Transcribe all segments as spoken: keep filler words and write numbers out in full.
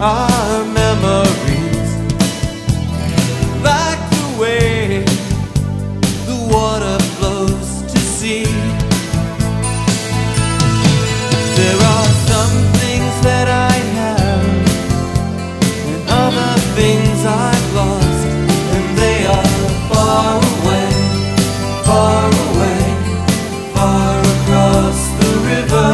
our memories, like the way the water flows to sea. There are some things that I have and other things I've lost, and they are far away, far away, far across the river.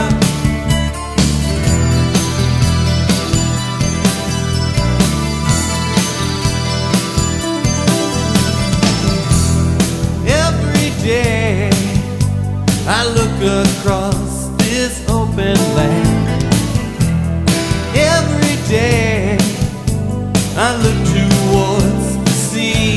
I look across this open land. Every day I look towards the sea.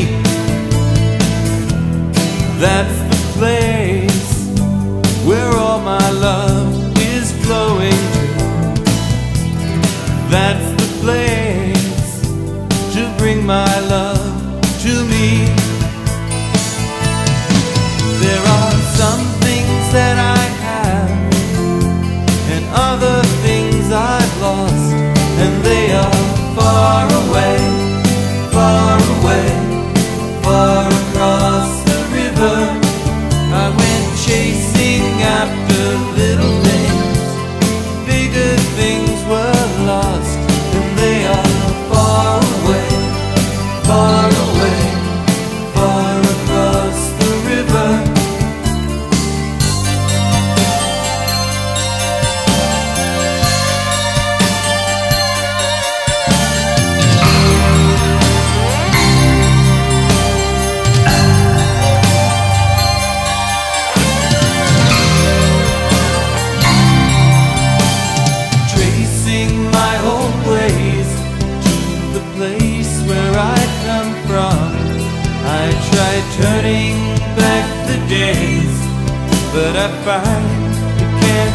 That's the place where all my love is flowing to. That's the place to bring my love to me. There are some things that I have and other things I've lost, and they are far away, far away, far across the river. I went chasing after little things, bigger things were lost, and they are far away, far away, far across the river. Turning back the days, but I find it can't